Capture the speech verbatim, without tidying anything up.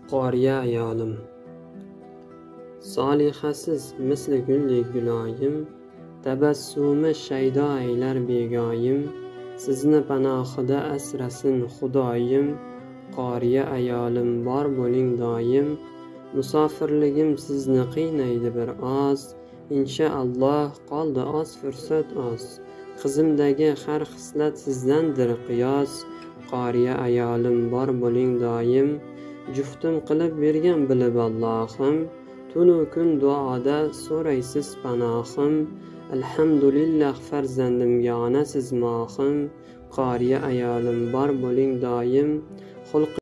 Qoriya ayolim. Solihasiz misli guldek guloyim, tabassumi shaydo aylar begoyim. Sizni panohida asrasin Xudoyim. Qoriya ayolim bor bo'ling doim. Musofirligim sizni qiynaydi bir oz, inshaalloh qoldi oz fursat oz. Qizimdagi har xislat sizdandir qiyos. Qoriya ayolim bor bo'ling doim. Juftim qilib bergan bilib Allohim, tunu kun duoda so'raysiz panohim. Alhamdulillah farzandimga onasiz mohim. Qoriya ayolim bor bo'ling doim. Xulq